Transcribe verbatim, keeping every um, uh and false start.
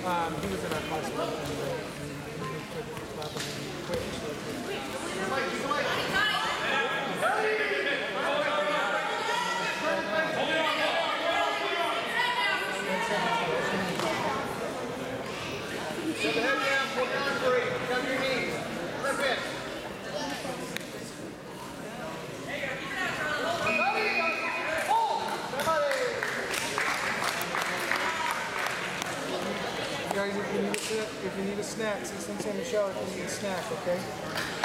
Um, he was in our class and he, he took the class and he quit. Put the head down, pull down three. Come your knees. Flip it. Guys, if you need a, if you need a snack, since I'm saying Michelle, if you need a snack, okay?